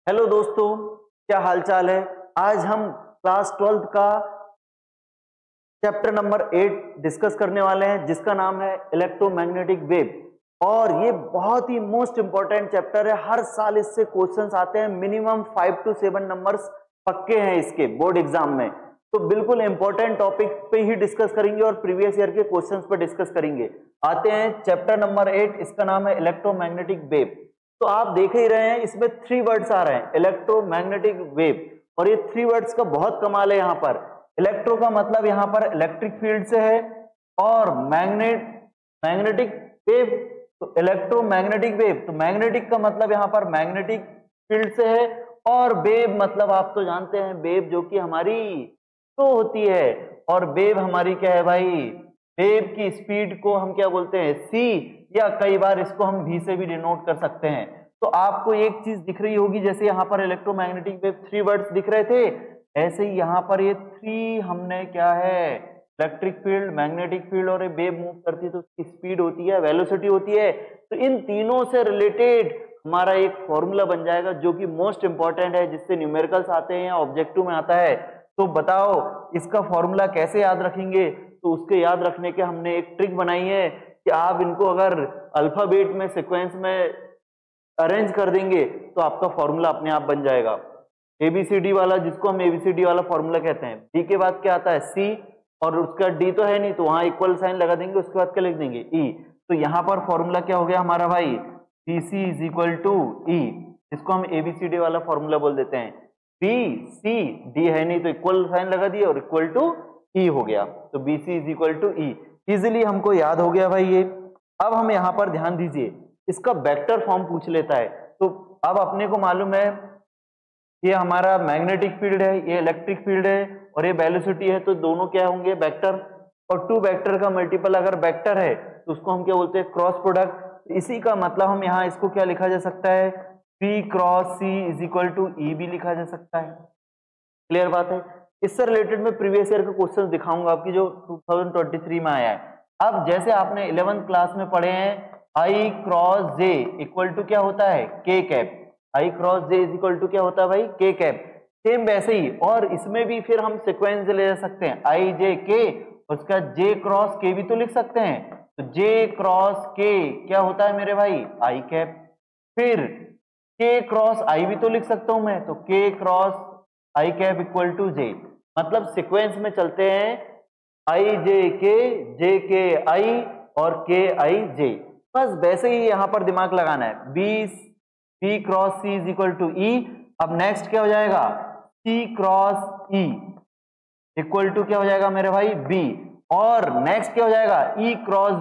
Hello दोस्तों, क्या हालचाल है। आज हम क्लास 12th का चैप्टर नंबर 8 डिस्कस करने वाले हैं, जिसका नाम है इलेक्ट्रोमैग्नेटिक वेव। और ये बहुत ही मोस्ट इंपॉर्टेंट चैप्टर है। हर साल इससे क्वेश्चंस आते हैं, मिनिमम 5 to 7 नंबर्स पक्के हैं इसके बोर्ड एग्जाम में। तो बिल्कुल इंपॉर्टेंट टॉपिक पे ही डिस्कस करेंगे और प्रीवियस ईयर के क्वेश्चंस पे डिस्कस करेंगे। आते हैं चैप्टर नंबर 8, इसका नाम है इलेक्ट्रोमैग्नेटिक वेव। तो आप देख ही रहे हैं, इसमें 3 वर्ड्स आ रहे हैं, इलेक्ट्रोमैग्नेटिक वेव। और ये 3 वर्ड्स का बहुत कमाल है। यहाँ पर इलेक्ट्रो का मतलब यहाँ पर इलेक्ट्रिक फील्ड से है, और मैग्नेटिक वेव तो इलेक्ट्रोमैग्नेटिक वेव, तो मैग्नेटिक का मतलब यहाँ पर मैग्नेटिक फील्ड से है, और वेव मतलब आप तो जानते हैं वेव जो कि हमारी तो होती है। और वेव हमारी क्या है भाई, वेव की स्पीड को हम क्या बोलते हैं, सी, या कई बार इसको हम भी से भी डिनोट कर सकते हैं। तो आपको एक चीज दिख रही होगी, जैसे यहाँ पर इलेक्ट्रोमैग्नेटिक वेव 3 वर्ड्स दिख रहे थे, ऐसे ही यहाँ पर ये 3 हमने क्या है, इलेक्ट्रिक फील्ड, मैग्नेटिक फील्ड, और ये वेव मूव करती है तो उसकी स्पीड होती है, वेलोसिटी होती है। तो इन तीनों से रिलेटेड हमारा एक फॉर्मूला बन जाएगा जो कि मोस्ट इंपॉर्टेंट है, जिससे न्यूमेरिकल्स आते हैं या ऑब्जेक्टिव में आता है। तो बताओ इसका फॉर्मूला कैसे याद रखेंगे। तो उसके याद रखने के हमने एक ट्रिक बनाई है कि आप इनको अगर अल्फाबेट में सीक्वेंस में अरेंज कर देंगे तो आपका फॉर्मूला अपने आप बन जाएगा। एबीसीडी वाला, जिसको हम एबीसीडी वाला फॉर्मूला कहते हैं। डी के बाद क्या आता है, सी, और उसका डी तो है नहीं तो वहां इक्वल साइन लगा देंगे, उसके बाद क्या लिख देंगे, ई। तो यहाँ पर फॉर्मूला क्या हो गया हमारा भाई, BC is equal to E, जिसको हम एबीसीडी वाला फॉर्मूला बोल देते हैं। बी सी डी है नहीं तो इक्वल साइन लगा दिया और इक्वल टू ई हो गया, तो BC is equal to E. Easily हमको याद हो गया भाई ये। अब हम यहाँ पर ध्यान दीजिए, इसका वेक्टर फॉर्म पूछ लेता है। तो अब अपने को मालूम है ये हमारा मैग्नेटिक फील्ड है, ये इलेक्ट्रिक फील्ड है, और ये वेलोसिटी है, तो दोनों क्या होंगे, वेक्टर। और 2 वेक्टर का मल्टीपल अगर वेक्टर है तो उसको हम क्या बोलते हैं, क्रॉस प्रोडक्ट। इसी का मतलब हम यहाँ इसको क्या लिखा जा सकता है, P cross C is equal to E भी लिखा जा सकता है। क्लियर बात है। इससे रिलेटेड मैं प्रीवियस ईयर का क्वेश्चन दिखाऊंगा आपकी, जो 2023 में आया है। अब जैसे आपने 11th क्लास में पढ़े हैं, I cross J equal to क्या होता है, K cap. I cross J is equal to क्या होता है भाई, के कैप। सेम वैसे ही, और इसमें भी फिर हम सिक्वेंस ले जा सकते हैं, आई जे के, उसका जे क्रॉस के भी तो लिख सकते हैं। तो जे क्रॉस के क्या होता है मेरे भाई, आई कैप। फिर के क्रॉस आई भी तो लिख सकता हूं मैं, तो K cross I cap equal to J. मतलब सीक्वेंस में चलते हैं, आई जे के आई, और के आई जे। बस वैसे ही यहां पर दिमाग लगाना है, B cross C is equal to E. अब नेक्स्ट क्या हो जाएगा, C cross E equal to क्या हो जाएगा मेरे भाई, बी। और नेक्स्ट क्या हो जाएगा, E cross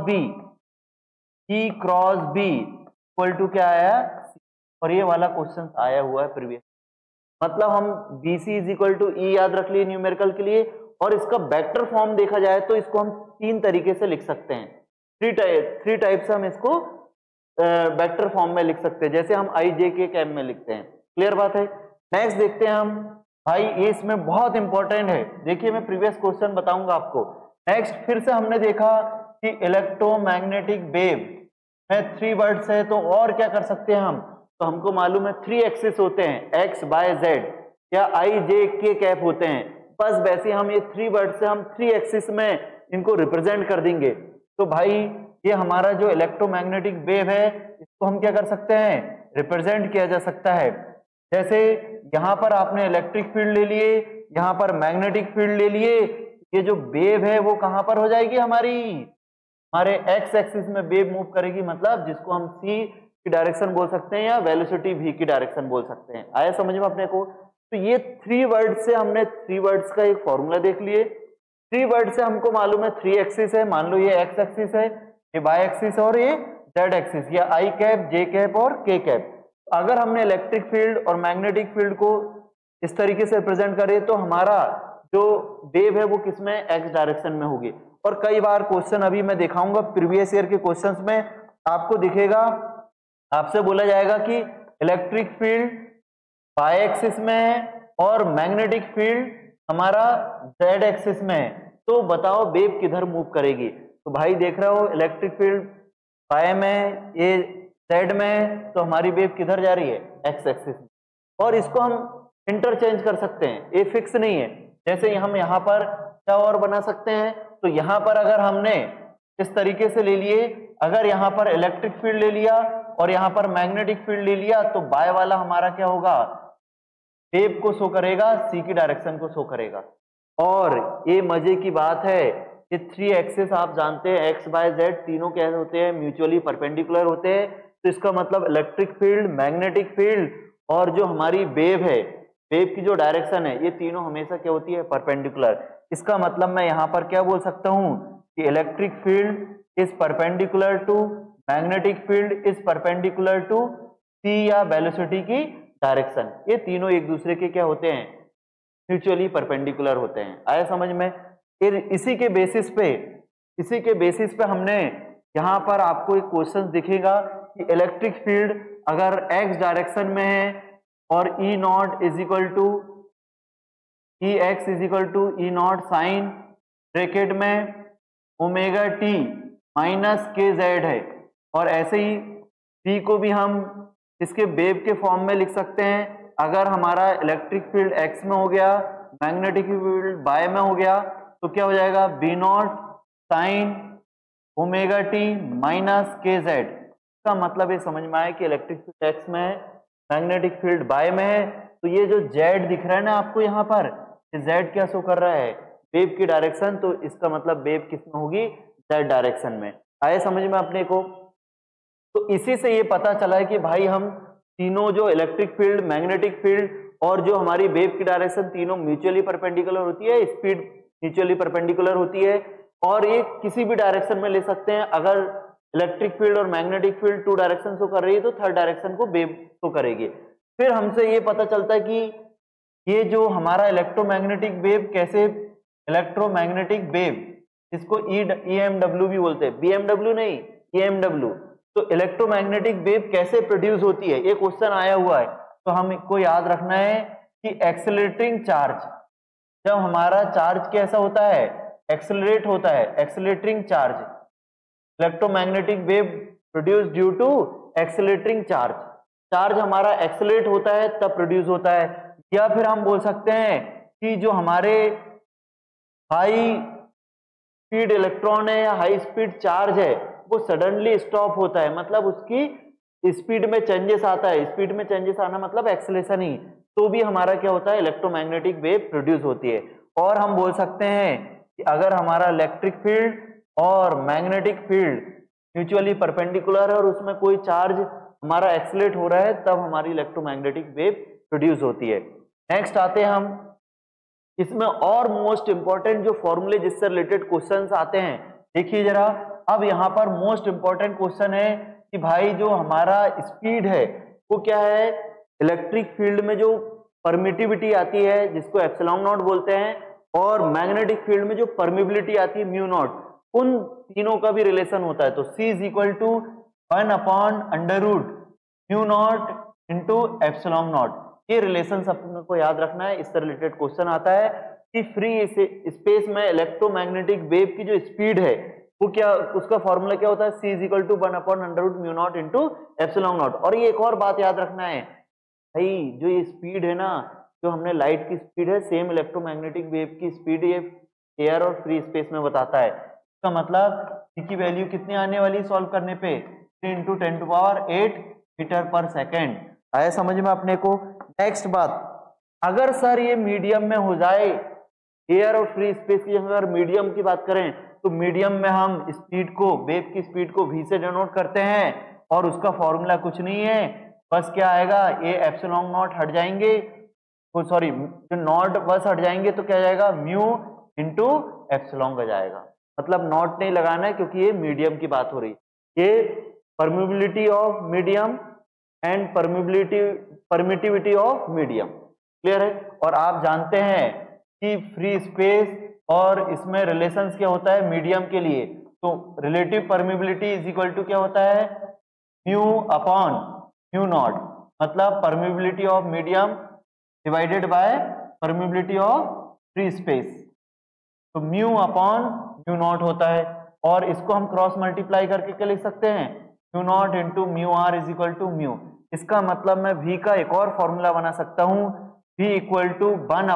B equal to क्या आया, और ये वाला क्वेश्चन आया हुआ है प्रीवियस। मतलब हम BC is equal to E याद रख लिए न्यूमेरिकल के लिए। और इसका वेक्टर फॉर्म देखा जाए तो इसको हम 3 तरीके से लिख सकते हैं, थ्री टाइप से हम इसको वेक्टर फॉर्म में लिख सकते हैं, जैसे हम आई जे के कैप में लिखते हैं। क्लियर बात है। नेक्स्ट देखते हैं हम भाई, ये इसमें बहुत इंपॉर्टेंट है। देखिए मैं प्रीवियस क्वेश्चन बताऊंगा आपको। नेक्स्ट फिर से हमने देखा कि इलेक्ट्रोमैग्नेटिक वेव में 3 वर्ड्स है, तो और क्या कर सकते हैं हम, तो हमको मालूम है 3 एक्सिस होते हैं, एक्स वाई जेड, या आई जे के कैप होते हैं। बस वैसे हम ये 3 वर्ड से हम 3 एक्सिस में इनको रिप्रेजेंट कर देंगे। तो भाई ये हमारा जो इलेक्ट्रोमैग्नेटिक वेव है, इसको हम क्या कर सकते हैं, रिप्रेजेंट किया जा सकता है। जैसे यहां पर आपने इलेक्ट्रिक फील्ड ले लिए, यहां पर मैग्नेटिक फील्ड ले लिए, ये जो वेव है वो कहां पर हो जाएगी हमारे एक्स एक्सिस में वेव मूव करेगी, मतलब जिसको हम सी की डायरेक्शन बोल सकते हैं, या वेलोसिटी v की डायरेक्शन बोल सकते हैं। आया समझ में अपने को। तो ये 3 वर्ड से हमने 3 वर्ड्स का एक फॉर्मूला देख लिए। 3 वर्ड से हमको मालूम है 3 एक्सिस है, मान लो ये एक्स एक्सिस है, ये वाई एक्सिस और ये जेड एक्सिस, या आई कैप, जे कैप और के कैप। अगर हमने इलेक्ट्रिक फील्ड और मैग्नेटिक फील्ड को इस तरीके से रिप्रेजेंट करें तो हमारा जो वेव है वो किसमें, एक्स डायरेक्शन में होगी। और कई बार क्वेश्चन अभी मैं दिखाऊंगा प्रीवियस ईयर के क्वेश्चंस में आपको दिखेगा, आपसे बोला जाएगा कि इलेक्ट्रिक फील्ड वाई एक्सिस में है और मैग्नेटिक फील्ड हमारा जेड एक्सिस में है, तो बताओ वेव किधर मूव करेगी। तो भाई देख रहे हो इलेक्ट्रिक फील्ड वाई में, ये जेड में, तो हमारी वेव किधर जा रही है, एक्स एक्सिस में। और इसको हम इंटरचेंज कर सकते हैं, ये फिक्स नहीं है। जैसे हम यहाँ पर क्या और बना सकते हैं, तो यहाँ पर अगर हमने इस तरीके से ले लिए, अगर यहाँ पर इलेक्ट्रिक फील्ड ले लिया और यहाँ पर मैग्नेटिक फील्ड ले लिया, तो बाय वाला हमारा क्या होगा, वेव को शो करेगा, सी की डायरेक्शन को शो करेगा। और ये मजे की बात है, ये 3 एक्सिस आप जानते हैं, एक्स वाई जेड तीनों कैसे होते हैं, म्यूचुअली परपेंडिकुलर होते हैं। तो इसका मतलब इलेक्ट्रिक फील्ड, मैग्नेटिक फील्ड और जो हमारी वेव है, वेव की जो डायरेक्शन है, ये तीनों हमेशा क्या होती है, परपेंडिकुलर। इसका मतलब मैं यहाँ पर क्या बोल सकता हूँ कि electric field is perpendicular to magnetic field is perpendicular to C या वेलोसिटी की डायरेक्शन। ये तीनों एक दूसरे के क्या होते हैं, म्यूचुअली परपेंडिकुलर होते हैं। आया समझ में। फिर इसी के बेसिस पे हमने यहाँ पर आपको एक क्वेश्चन दिखेगा कि इलेक्ट्रिक फील्ड अगर एक्स डायरेक्शन में है और E naught is equal to E X is equal to E naught sine bracket में ओमेगा टी माइनस के जेड है, और ऐसे ही पी को भी हम इसके वेव के फॉर्म में लिख सकते हैं। अगर हमारा इलेक्ट्रिक फील्ड एक्स में हो गया, मैग्नेटिक फील्ड वाई में हो गया, तो क्या हो जाएगा, B naught sine omega T minus के जेड। इसका मतलब ये समझ में आया कि इलेक्ट्रिक फील्ड एक्स में है, मैग्नेटिक फील्ड वाई में है, तो ये जो जेड दिख रहा है ना आपको यहाँ पर, ये जेड क्या शो कर रहा है, वेव की डायरेक्शन। तो इसका मतलब वेव किस में होगी, जेड डायरेक्शन में। आए समझ में अपने को। तो इसी से ये पता चला है कि भाई हम तीनों जो इलेक्ट्रिक फील्ड, मैग्नेटिक फील्ड और जो हमारी वेव की डायरेक्शन, तीनों म्यूचुअली परपेंडिकुलर होती है, स्पीड म्यूचुअली परपेंडिकुलर होती है, और ये किसी भी डायरेक्शन में ले सकते हैं। अगर इलेक्ट्रिक फील्ड और मैग्नेटिक फील्ड 2 डायरेक्शन शो कर रही है, तो 3rd डायरेक्शन को वेव शो करेगी। फिर हमसे ये पता चलता है कि ये जो हमारा इलेक्ट्रोमैग्नेटिक वेव कैसे, इलेक्ट्रोमैग्नेटिक वेव इसको EMW भी बोलते हैं, BMW नहीं, EMW। तो इलेक्ट्रोमैग्नेटिक वेव कैसे प्रोड्यूस होती है, ये क्वेश्चन आया हुआ है। तो हमको याद रखना है कि एक्सेलरेटिंग चार्ज, जब हमारा चार्ज कैसा होता है, एक्सेलरेट होता है, accelerating charge, electromagnetic wave produce due to accelerating charge. Charge हमारा एक्सेलरेट होता है तब प्रोड्यूस होता है। या फिर हम बोल सकते हैं कि जो हमारे हाई स्पीड इलेक्ट्रॉन है या हाई स्पीड चार्ज है, वो सडनली स्टॉप होता है, मतलब उसकी स्पीड में चेंजेस आता है। स्पीड में चेंजेस आना मतलब एक्सेलरेशन ही, तो भी हमारा क्या होता है, इलेक्ट्रोमैग्नेटिक वेव प्रोड्यूस होती है। और हम बोल सकते हैं कि अगर हमारा इलेक्ट्रिक फील्ड और मैग्नेटिक फील्ड म्यूचुअली परपेंडिकुलर है और उसमें कोई चार्ज हमारा एक्सेलरेट हो रहा है, तब हमारी इलेक्ट्रोमैग्नेटिक वेव प्रोड्यूस होती है। नेक्स्ट आते हैं हम इसमें और मोस्ट इंपॉर्टेंट जो फॉर्मूले जिससे रिलेटेड क्वेश्चंस आते हैं, देखिए जरा। अब यहाँ पर मोस्ट इंपॉर्टेंट क्वेश्चन है कि भाई जो हमारा स्पीड है वो क्या है, इलेक्ट्रिक फील्ड में जो परमिटिविटी आती है जिसको एप्सिलॉन नॉट बोलते हैं, और मैग्नेटिक फील्ड में जो परमिबिलिटी आती है म्यू नॉट, उन तीनों का भी रिलेशन होता है। तो C is equal to 1/√μ naught into epsilon naught. ये रिलेशन अपने को याद रखना है, इससे रिलेटेड क्वेश्चन आता है कि फ्री स्पेस में इलेक्ट्रोमैग्नेटिक वेव की जो स्पीड है वो क्या, उसका फॉर्मूला क्या होता है, C is equal to 1/√μ naught into epsilon naught. और ये एक और बात याद रखना है भाई, जो ये स्पीड है ना, जो हमने लाइट की स्पीड है, सेम इलेक्ट्रोमैग्नेटिक वेव की स्पीड ये एयर और फ्री स्पेस में बताता है। इसका मतलब C की वैल्यू कितनी आने वाली सॉल्व करने पे, 3 × 10⁸ मीटर पर सेकेंड। आया समझ में अपने को। नेक्स्ट बात, अगर सर ये मीडियम में हो जाए, एयर और फ्री स्पेस की अगर मीडियम की बात करें, तो मीडियम में हम स्पीड को, वेव की स्पीड को v से डिनोट करते हैं, और उसका फॉर्मूला कुछ नहीं है, बस क्या आएगा, ये एप्सिलॉन नॉट हट जाएंगे, सॉरी जो नॉट बस हट जाएंगे, तो क्या जाएगा, म्यू इंटू एप्सिलॉन का जाएगा। मतलब नॉट नहीं लगाना है क्योंकि ये मीडियम की बात हो रही है। ये permeability of medium and permittivity of medium, clear है। और आप जानते हैं कि फ्री स्पेस और इसमें रिलेशंस क्या होता है मीडियम के लिए, तो relative permeability is equal to क्या होता है, μ/μ नॉट, मतलब permeability of medium divided by permeability of free space, तो μ/μ नॉट होता है। और इसको हम क्रॉस मल्टीप्लाई करके क्या लिख सकते हैं, μ0 into μr is equal to mu. इसका मतलब मैं V का एक और फॉर्मूला बना सकता हूं, V इक्वल टू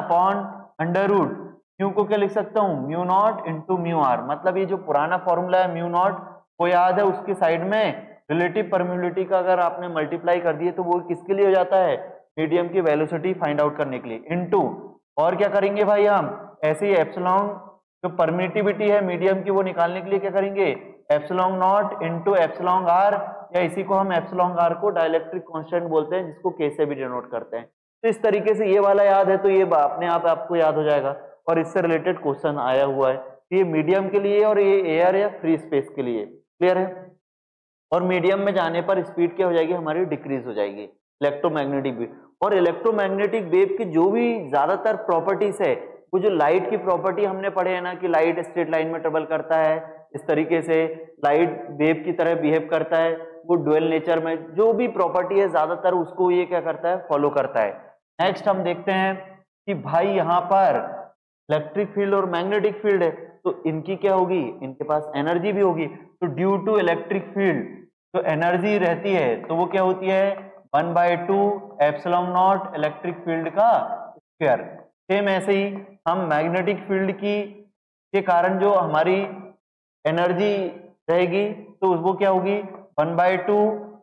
1/√, म्यू को क्या लिख सकता हूं, mu naught into mu R. मतलब ये जो पुराना फॉर्मूला है म्यू नॉट वो याद है, उसकी साइड में रिलेटिव परमिबिलिटी का अगर आपने मल्टीप्लाई कर दिए तो वो किसके लिए हो जाता है, मीडियम की वेलोसिटी फाइंड आउट करने के लिए, इनटू और क्या करेंगे भाई हम ऐसे ही एप्सिलॉन जो परमिटिविटी है मीडियम की वो निकालने के लिए क्या करेंगे, epsilon naught into epsilon R, या इसी को हम एप्सिलॉन आर को डाइलेक्ट्रिक कांस्टेंट बोलते हैं जिसको के से भी डिनोट करते हैं। तो इस तरीके से ये वाला याद है तो ये अपने आप आपको याद हो जाएगा और इससे रिलेटेड क्वेश्चन आया हुआ है। ये मीडियम के लिए और ये एयर या फ्री स्पेस के लिए, क्लियर है। और मीडियम में जाने पर स्पीड क्या हो जाएगी हमारी, डिक्रीज हो जाएगी इलेक्ट्रोमैग्नेटिक वेव। और इलेक्ट्रोमैग्नेटिक वेव की जो भी ज्यादातर प्रॉपर्टीज है वो जो लाइट की प्रॉपर्टी हमने पढ़े है ना कि लाइट स्ट्रेट लाइन में ट्रेवल करता है, इस तरीके से लाइट वेव की तरह बिहेव करता है, वो डुअल नेचर में जो भी प्रॉपर्टी है ज्यादातर उसको ये क्या करता है, फॉलो करता है। नेक्स्ट हम देखते हैं कि भाई यहाँ पर इलेक्ट्रिक फील्ड और मैग्नेटिक फील्ड है तो इनकी क्या होगी, इनके पास एनर्जी भी होगी। तो ड्यू टू इलेक्ट्रिक फील्ड जो एनर्जी रहती है तो वो क्या होती है 1/2 एप्सिलॉन नॉट इलेक्ट्रिक फील्ड का स्क्वायर। सेम ऐसे ही हम मैग्नेटिक फील्ड की के कारण जो हमारी एनर्जी रहेगी तो वो क्या होगी 1/2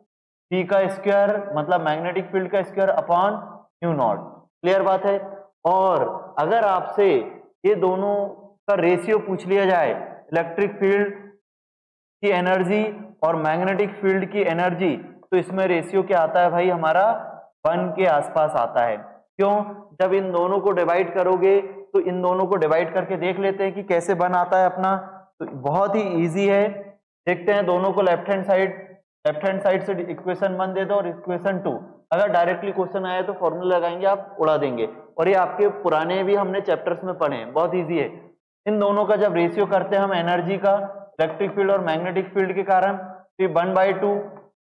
p का स्क्वायर, मतलब मैग्नेटिक फील्ड का square upon mu naught. Clear बात है। और अगर आपसे ये दोनों का रेशियो पूछ लिया जाए, इलेक्ट्रिक फील्ड की एनर्जी और मैग्नेटिक फील्ड की एनर्जी, तो इसमें रेशियो क्या आता है भाई हमारा 1 के आसपास आता है। क्यों, जब इन दोनों को डिवाइड करोगे तो इन दोनों को डिवाइड करके देख लेते हैं कि कैसे 1 आता है अपना। तो बहुत ही इजी है, देखते हैं दोनों को लेफ्ट हैंड साइड से इक्वेशन 1 दे दो और इक्वेशन 2। अगर डायरेक्टली क्वेश्चन आया तो फॉर्मूला लगाएंगे आप उड़ा देंगे, और ये आपके पुराने भी हमने चैप्टर्स में पढ़े हैं, बहुत इजी है। इन दोनों का जब रेशियो करते हैं हम एनर्जी का इलेक्ट्रिक फील्ड और मैग्नेटिक फील्ड के कारण, तो 1/2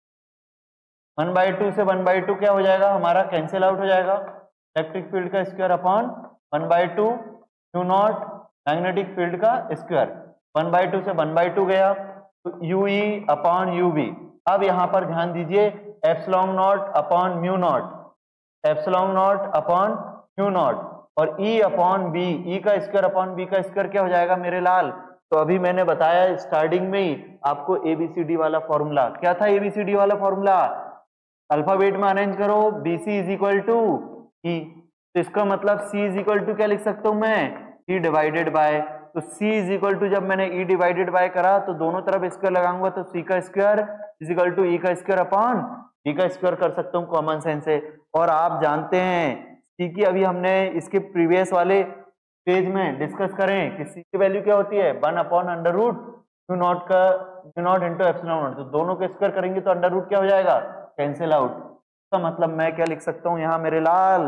से 1/2 क्या हो जाएगा हमारा, कैंसिल आउट हो जाएगा। इलेक्ट्रिक फील्ड का square upon 1/2 mu naught magnetic field का स्क्वायर, 1/2 से 1/2 गया तो यूई अपॉन यूवी। अब यहां पर ध्यान दीजिए epsilon naught upon mu naught, epsilon naught upon mu naught, और ई अपॉन बी, ई का स्क्वायर अपॉन बी का स्क्वायर क्या हो जाएगा मेरे लाल। तो अभी मैंने बताया स्टार्टिंग में ही आपको एबीसीडी वाला फॉर्मूला, क्या था एबीसीडी वाला फॉर्मूला, अल्फाबेट में अरेंज करो, BC is equal to E. तो इसका मतलब सी इज इक्वल टू क्या लिख सकता हूं मैं, ई डिवाइडेड बाय, तो सी इज इक्वल टू जब मैंने ई डिवाइडेड बाय करा तो दोनों तरफ स्क्वायर लगाऊंगा तो सी का square is equal to E का स्क्वायर अपॉन ई का स्क्वायर कर सकता हूं कॉमन सेंस से। और आप जानते हैं सी की अभी हमने इसके प्रीवियस वाले पेज में डिस्कस करें कि सी की वैल्यू क्या होती है 1/√, म्यू नॉट का mu naught into epsilon naught, तो दोनों को स्क्वायर करेंगे तो अंडर रूट क्या हो जाएगा, कैंसिल आउट। तो मतलब मैं क्या लिख सकता हूं यहाँ मेरे लाल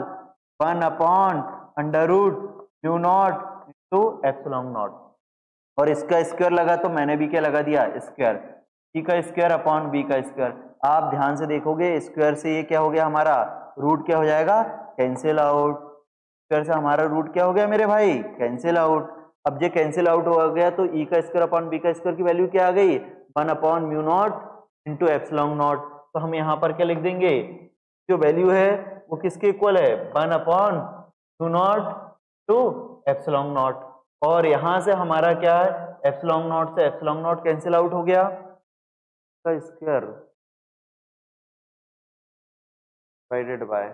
1/√, mu naught into epsilon naught, और इसका स्क्वायर लगा तो मैंने भी क्या लगा दिया स्क्वायर, सी का स्क्वायर अपॉन बी का स्क्वायर। आप ध्यान से देखोगे स्क्वायर से ये क्या हो गया हमारा रूट क्या हो जाएगा, कैंसिल आउट। स्क्वायर से हमारा रूट क्या हो गया मेरे भाई, कैंसिल आउट। अब ये कैंसिल आउट हो गया तो ई का स्क्वायर अपॉन बी का स्क्वायर की वैल्यू क्या आ गई 1/μ0 इंटू एप्सिलॉन नॉट। तो हम यहाँ पर क्या लिख देंगे, जो वैल्यू है वो किसके इक्वल है 1/μ0 टू एप्सिलॉन नॉट, और यहां से हमारा क्या है एप्सिलॉन नॉट से एप्सिलॉन नॉट कैंसिल आउट हो गया का स्क्वायर डिवाइडेड बाय,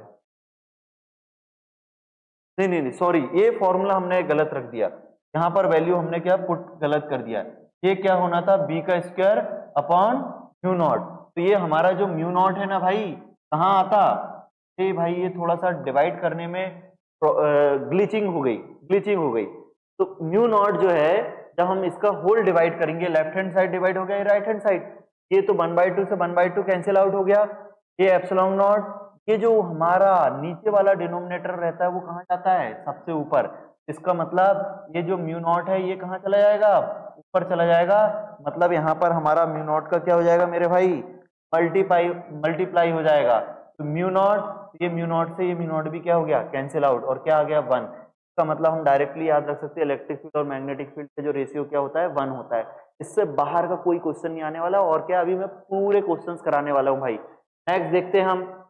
नहीं सॉरी, ये फॉर्मूला हमने गलत रख दिया, यहाँ पर वैल्यू हमने क्या पुट गलत कर दिया। ये क्या होना था b का स्क्वायर अपॉन म्यू नॉट। तो ये हमारा जो म्यू नॉट है ना भाई कहाँ आता, ये भाई ये थोड़ा सा डिवाइड करने में ग्लिचिंग हो गई। तो म्यू नॉट जो है जब हम इसका होल डिवाइड करेंगे, लेफ्ट हैंड साइड डिवाइड हो गया, राइट हैंड साइड, ये तो 1/2 से 1/2 कैंसिल आउट हो गया। ये एप्सिलॉन नॉट, ये जो हमारा नीचे वाला डिनोमिनेटर रहता है वो कहाँ जाता है सबसे ऊपर, इसका मतलब ये जो म्यू नॉट है ये कहाँ चला जाएगा, ऊपर चला जाएगा। मतलब यहाँ पर हमारा म्यू नॉट का क्या हो जाएगा मेरे भाई, मल्टीप्लाई हो जाएगा। तो म्यू नॉट, ये म्यू नॉट से ये म्यू नॉट भी क्या हो गया कैंसिल आउट, और क्या आ गया 1। इसका मतलब हम डायरेक्टली याद रख सकते हैं इलेक्ट्रिक फील्ड और मैग्नेटिक फील्ड का जो रेशियो क्या होता है 1 होता है। इससे बाहर का कोई क्वेश्चन नहीं आने वाला, और क्या अभी मैं पूरे क्वेश्चन कराने वाला हूँ भाई। नेक्स्ट देखते हैं हम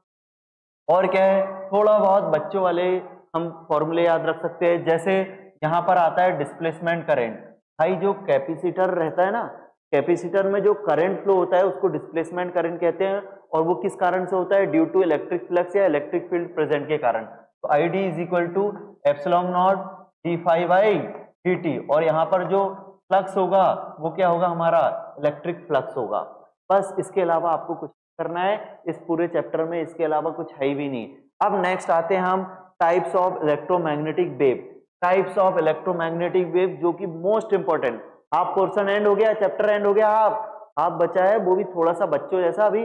और क्या है, थोड़ा बहुत बच्चों वाले हम फॉर्मूले याद रख सकते हैं। जैसे यहाँ पर आता है डिस्प्लेसमेंट करंट। भाई जो कैपेसिटर रहता है ना, कैपेसिटर में जो करंट फ्लो होता है उसको डिस्प्लेसमेंट करंट कहते हैं, और वो किस कारण से होता है, ड्यू टू इलेक्ट्रिक फ्लक्स या इलेक्ट्रिक फील्ड प्रेजेंट के कारण। तो I D is equal to epsilon naught D phi by D T, और यहाँ पर जो फ्लक्स होगा वो क्या होगा, हमारा इलेक्ट्रिक फ्लक्स होगा। बस इसके अलावा आपको कुछ करना है इस पूरे चैप्टर में, इसके अलावा कुछ है भी नहीं। अब नेक्स्ट आते हैं हम types of electromagnetic wave. Types of electromagnetic wave जो कि मोस्ट इंपॉर्टेंट। आप पोर्शन एंड हो गया, चैप्टर एंड हो गया, आप बचा है वो भी थोड़ा सा बच्चों जैसा, अभी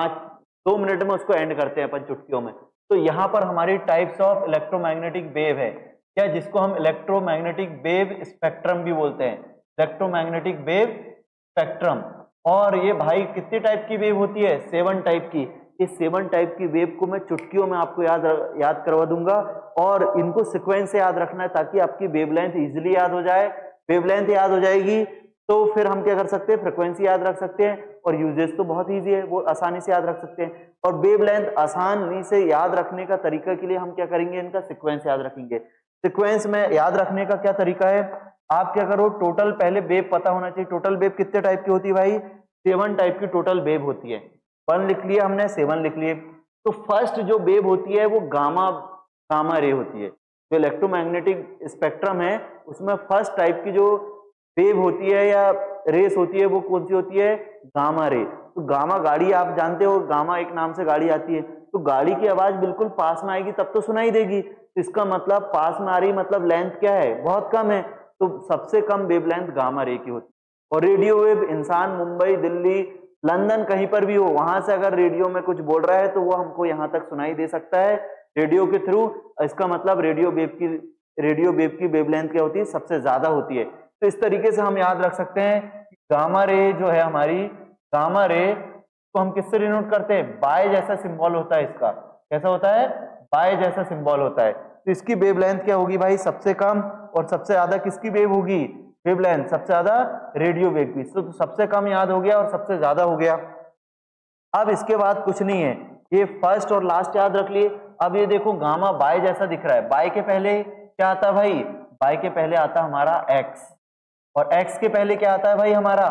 2 मिनट में उसको एंड करते हैं अपन चुटकियों में। तो यहाँ पर हमारी टाइप्स ऑफ इलेक्ट्रोमैग्नेटिक वेव है क्या, जिसको हम इलेक्ट्रोमैग्नेटिक वेव स्पेक्ट्रम भी बोलते हैं, इलेक्ट्रोमैग्नेटिक वेव स्पेक्ट्रम। और ये भाई कितने टाइप की वेव होती है, 7 टाइप की। इस 7 टाइप की वेव को मैं चुटकियों में आपको याद करवा दूंगा, और इनको सीक्वेंस से याद रखना है ताकि आपकी वेवलेंथ इजीली याद हो जाए। वेवलेंथ याद हो जाएगी तो फिर हम क्या कर सकते हैं, फ्रीक्वेंसी याद रख सकते हैं, और यूजेस तो बहुत ईजी है, वो आसानी से याद रख सकते हैं। और वेवलेंथ आसानी से याद रखने का तरीका के लिए हम क्या करेंगे, इनका सीक्वेंस याद रखेंगे। सीक्वेंस में याद रखने का क्या तरीका है, आप क्या करो, टोटल पहले वेव पता होना चाहिए। टोटल वेव कितने टाइप की होती है भाई, 7 टाइप की टोटल वेव होती है। 1 लिख लिया हमने, 7 लिख लिए। तो फर्स्ट जो वेव होती है वो गामा रे होती है। जो इलेक्ट्रोमैग्नेटिक स्पेक्ट्रम है उसमें फर्स्ट टाइप की जो वेव होती है या रेस होती है वो कौन सी होती है, गामा रे। तो गामा गाड़ी आप जानते हो, गामा एक नाम से गाड़ी आती है, तो गाड़ी की आवाज बिल्कुल पास में आएगी तब तो सुनाई देगी। तो इसका मतलब पास में आ रही, मतलब लेंथ क्या है, बहुत कम है, तो सबसे कम वेवलेंथ गामा रे की होती है। और रेडियो वेव, इंसान मुंबई, दिल्ली, लंदन कहीं पर भी हो, वहां से अगर रेडियो में कुछ बोल रहा है तो वो हमको यहाँ तक सुनाई दे सकता है रेडियो के थ्रू। इसका मतलब रेडियो वेव की वेवलेंथ क्या होती है, सबसे ज्यादा होती है। तो इस तरीके से हम याद रख सकते हैं कि गामा रे जो है हमारी, गामा रे को हम किससे डिनोट करते हैं, बाय जैसा सिंबल होता है इसका। कैसा होता है, बाय जैसा सिंबल होता है। तो इसकी वेवलेंथ क्या होगी भाई, सबसे कम, और सबसे ज्यादा किसकी वेव होगी, वेवलेंथ सबसे ज्यादा रेडियो वेव की। तो सबसे कम याद हो गया और सबसे ज्यादा हो गया। अब इसके बाद कुछ नहीं है, ये फर्स्ट और लास्ट याद रख लिए। अब ये देखो गामा बाय जैसा दिख रहा है, बाय के पहले क्या आता है भाई, बाय के पहले आता हमारा एक्स, और एक्स के पहले क्या आता है भाई हमारा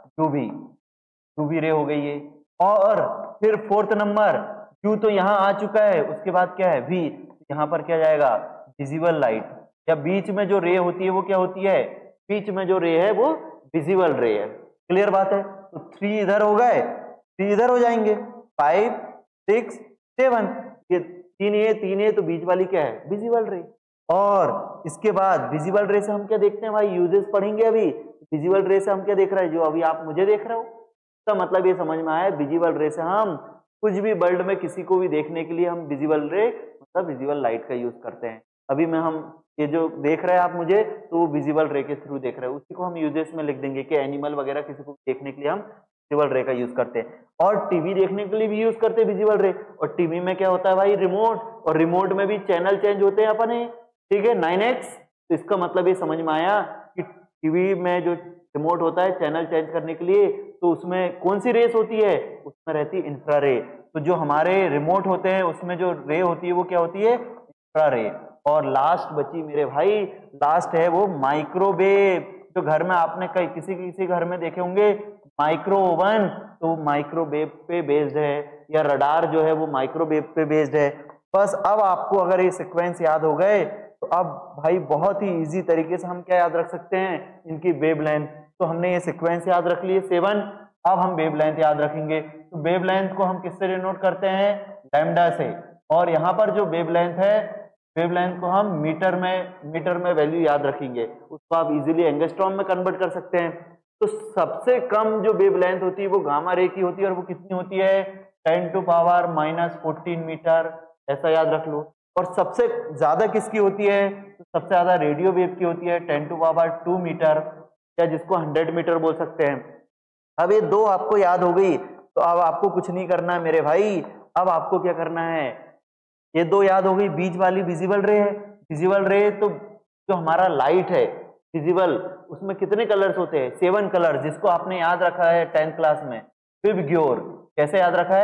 यूवी रे हो गई है। और फिर 4th नंबर यू तो यहाँ आ चुका है, उसके बाद क्या है वी, यहाँ पर क्या जाएगा, विजिबल लाइट। या बीच में जो रे होती है वो क्या होती है, बीच में जो रे है वो विजिबल रे है। क्लियर बात है। तो 3 इधर हो गए, 3 इधर हो जाएंगे, 5 6 7, ये 3 ये तो बीच वाली क्या है, विजिबल रे। और इसके बाद विजिबल रे से हम क्या देखते हैं भाई, यूजेस पढ़ेंगे अभी। विजिबल रे से हम क्या देख रहे हैं, जो अभी आप मुझे देख रहे हो, इसका मतलब ये समझ में आया, विजिबल रे से हम कुछ भी वर्ल्ड में किसी को भी देखने के लिए हम विजिबल रे मतलब विजिबल लाइट का यूज करते हैं। अभी मैं हम ये जो देख रहे हैं आप मुझे, तो वो विजिबल रे के थ्रू देख रहे हैं, उसी को हम यूजेस में लिख देंगे कि एनिमल वगैरह किसी को देखने के लिए हम विजिबल रे का यूज करते हैं। और टीवी देखने के लिए भी यूज करते हैं विजिबल रे। और टीवी में क्या होता है भाई, रिमोट, और रिमोट में भी चैनल चेंज होते हैं अपने, ठीक है, 9x। तो इसका मतलब ये समझ में आया कि टीवी में जो रिमोट होता है चैनल चेंज करने के लिए, तो उसमें कौन सी रेस होती है, उसमें रहती है इंफ्रारे। तो जो हमारे रिमोट होते हैं उसमें जो रे होती है वो क्या होती है, इंफ्रारे। और लास्ट बची मेरे भाई, लास्ट है वो माइक्रोवेव। जो घर में आपने कई किसी घर में देखे होंगे माइक्रो ओवन, तो माइक्रोवेव पे बेस्ड है, या रडार जो है वो माइक्रोवेव पे बेस्ड है। बस अब आपको अगर ये सीक्वेंस याद हो गए तो अब भाई बहुत ही इजी तरीके से हम क्या याद रख सकते हैं, इनकी वेवलेंथ। तो हमने ये सीक्वेंस याद रख लिए 7। अब हम वेवलेंथ याद रखेंगे। तो वेवलेंथ को हम किससे डिनोट करते हैं, लैम्डा से। और यहाँ पर जो वेवलेंथ है, वेवलेंथ को हम मीटर में वैल्यू याद रखेंगे, उसको आप इजीली एंगस्ट्रॉम में कन्वर्ट कर सकते हैं। तो सबसे कम जो वेवलेंथ होती है वो गामा रे की होती है, और वो कितनी होती है, 10⁻⁻14 मीटर, ऐसा याद रख लो। और सबसे ज्यादा किसकी होती है, तो सबसे ज्यादा रेडियो वेव की होती है, 10⁻2 मीटर, या जिसको 100 मीटर बोल सकते हैं। अब ये 2 आपको याद हो गई, तो अब आपको कुछ नहीं करना है मेरे भाई। अब आपको क्या करना है, ये 2 याद हो गई, बीच वाली विजिबल रे है। विजिबल रे तो जो हमारा लाइट है विजिबल, उसमें कितने कलर्स होते हैं, 7 कलर, जिसको आपने याद रखा है 10th क्लास में, विबग्योर। कैसे याद रखा है,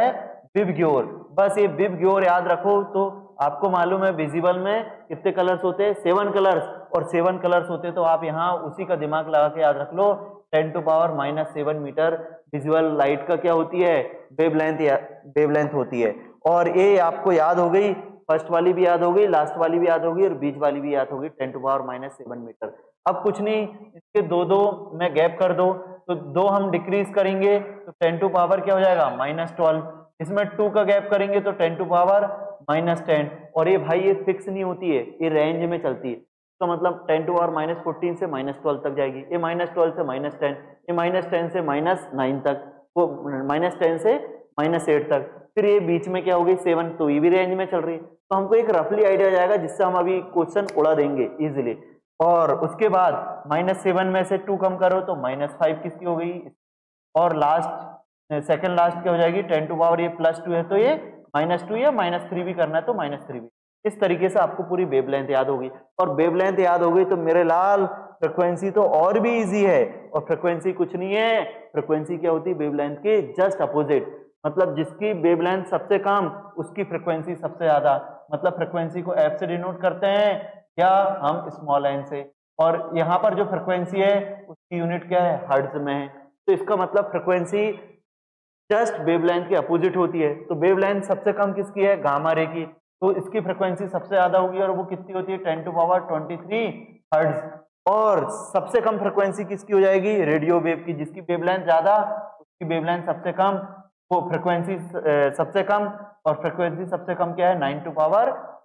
विबग्योर, बस ये विबग्योर याद रखो। तो आपको मालूम है विजिबल में कितने कलर्स होते हैं, 7 कलर्स, और 7 कलर्स होते हैं, तो आप यहाँ उसी का दिमाग लगा के याद रख लो 10⁻⁻7 मीटर विजुअल लाइट का क्या होती है, वेवलेंथ होती है। और ये आपको याद हो गई, फर्स्ट वाली भी याद हो गई, लास्ट वाली भी याद होगी, और बीच वाली भी याद होगी, 10⁻⁻7 मीटर। अब कुछ नहीं, इसके दो में गैप कर दो, तो 2 हम डिक्रीज करेंगे तो 10 टू पावर क्या हो जाएगा -12, इसमें 2 का गैप करेंगे तो 10 टू पावर -10। और ये भाई ये फिक्स नहीं होती है, ये रेंज में चलती है, तो मतलब 10 टू पावर -14 से -12 तक जाएगी, ये -12 से -10, ये -10 से -9 तक, वो -10 से -8 तक, फिर ये बीच में क्या होगी 7, तो ये भी रेंज में चल रही है। तो हमको एक रफली आइडिया जाएगा जिससे हम अभी क्वेश्चन उड़ा देंगे इजिली। और उसके बाद -7 में से 2 कम करो तो -5 किसकी हो गई, और लास्ट सेकंड लास्ट क्या हो जाएगी 10 टू पावर ये +2 है, तो ये -2 या -3 भी करना है तो -3 भी। इस तरीके से आपको पूरी वेवलेंथ याद होगी, और वेवलेंथ याद हो गई तो मेरे लाल फ्रीक्वेंसी तो और भी इजी है। और फ्रीक्वेंसी कुछ नहीं है, फ्रीक्वेंसी क्या होती है वेवलेंथ के जस्ट अपोजिट, मतलब जिसकी वेवलेंथ सबसे कम उसकी फ्रीक्वेंसी सबसे ज्यादा। मतलब फ्रीक्वेंसी को एफ से डिनोट करते हैं या हम स्मॉल एन से, और यहाँ पर जो फ्रीक्वेंसी है उसकी यूनिट क्या है, हर्ट्ज में है। तो इसका मतलब फ्रीक्वेंसी जस्ट वेवलेंथ के अपोजिट होती है। तो वेवलेंथ सबसे कम किसकी है, गामा रे की, तो इसकी फ्रीक्वेंसी सबसे ज्यादा होगी, और वो कितनी होती है 10 टू पावर 23 हर्ट्ज। और सबसे कम फ्रीक्वेंसी किसकी हो जाएगी, रेडियो वेव की, जिसकी वेवलेंथ ज्यादा उसकी वेवलेंथ सबसे कम, वो फ्रीक्वेंसी सबसे कम, और फ्रीक्वेंसी सबसे कम क्या है 10 to power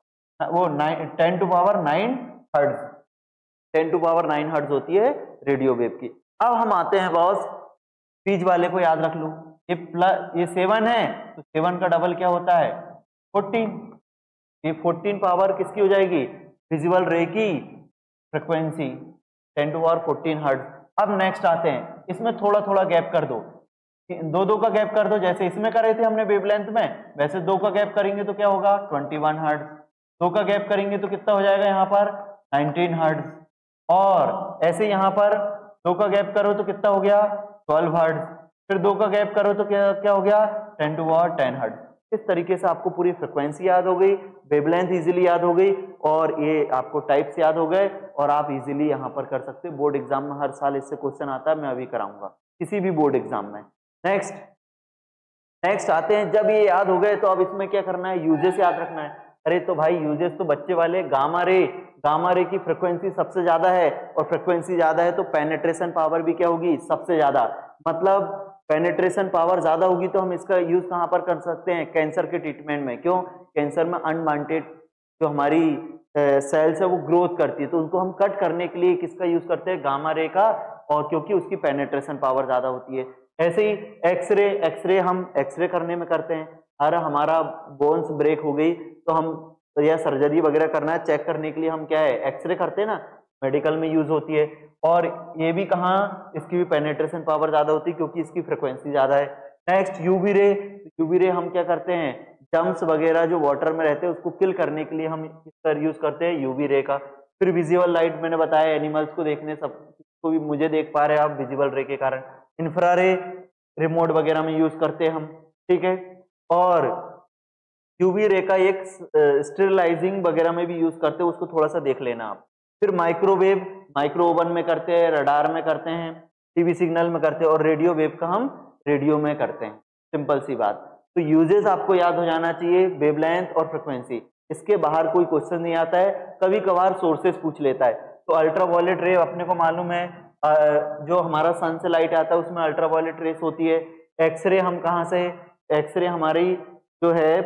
9 hertz, 10 to power 9 hertz होती है रेडियो वेव की। अब हम आते हैं बॉस, बीच वाले को याद रख लो, ये 7 है तो 7 का डबल क्या होता है 14, ये 14 पावर किसकी हो जाएगी, विजिबल रे की फ्रीक्वेंसी 10 टू पावर 14 हर्ट्ज। अब नेक्स्ट आते हैं, इसमें थोड़ा थोड़ा गैप कर दो, 2 का गैप कर दो, जैसे इसमें कर रहे थे हमने वेवलेंथ में, वैसे 2 का गैप करेंगे तो क्या होगा 21 हर्ट्ज, 2 का गैप करेंगे तो कितना हो जाएगा यहाँ पर 19 हर्ट्ज, और ऐसे यहाँ पर 2 का गैप करो तो कितना हो गया 12 हर्ट्ज, फिर 2 का गैप करो तो क्या हो गया 10 टू पावर 10 हर्ट्ज। इस तरीके से आपको पूरी फ्रीक्वेंसी याद हो गई, वेवलेंथ इजीली याद हो गई, और ये आपको टाइप्स याद हो गए, और आप इजीली यहाँ पर कर सकते हो। बोर्ड एग्जाम में हर साल इससे क्वेश्चन आता है, मैं अभी कराऊंगा किसी भी बोर्ड एग्जाम में। नेक्स्ट आते हैं, जब ये याद हो गए तो अब इसमें क्या करना है, यूजेस याद रखना है। अरे तो भाई यूजेस तो बच्चे वाले, गामा रे की फ्रीक्वेंसी सबसे ज्यादा है, और फ्रीक्वेंसी ज्यादा है तो पेनिट्रेशन पावर भी क्या होगी सबसे ज्यादा, मतलब पेनिट्रेशन पावर ज्यादा होगी तो हम इसका यूज कहां पर कर सकते हैं, कैंसर के ट्रीटमेंट में। क्यों, कैंसर में अनवांटेड जो हमारी सेल्स है वो ग्रोथ करती है, तो उनको हम कट करने के लिए किसका यूज करते हैं, गामा रे का, और क्योंकि उसकी पेनिट्रेशन पावर ज्यादा होती है। ऐसे ही एक्सरे हम एक्सरे करने में करते हैं, अरे हमारा बोन्स ब्रेक हो गई तो हम या सर्जरी वगैरह करना है चेक करने के लिए हम क्या है एक्सरे करते हैं ना, मेडिकल में यूज होती है। और ये भी कहाँ, इसकी भी पेनिट्रेशन पावर ज्यादा होती है क्योंकि इसकी फ्रीक्वेंसी ज्यादा है। नेक्स्ट यूवी रे हम क्या करते हैं, जम्स वगैरह जो वाटर में रहते हैं उसको किल करने के लिए हम इसका यूज करते हैं यूवी रे का। फिर विजुअल लाइट मैंने बताया एनिमल्स को देखने, सबको भी मुझे देख पा रहे हैं आप विजुअल रे के कारण। इंफ्रारे रिमोट वगैरह में यूज करते हैं हम, ठीक है। और यूवी रे का एक स्टेरिलाइजिंग वगैरह में भी यूज करते हैं, उसको थोड़ा सा देख लेना आप। फिर माइक्रोवेव, माइक्रो ओवन में करते हैं, रडार में करते हैं, टीवी सिग्नल में करते हैं, और रेडियो वेव का हम रेडियो में करते हैं। सिंपल सी बात। तो यूजेस आपको याद हो जाना चाहिए, वेवलेंथ और फ्रीक्वेंसी, इसके बाहर कोई क्वेश्चन नहीं आता है। कभी कभार सोर्सेस पूछ लेता है, तो अल्ट्रावायलेट रे अपने को मालूम है, जो हमारा सन से लाइट आता है उसमें अल्ट्रावायलेट रेस होती है। एक्सरे हम कहाँ से, एक्सरे हमारी जो है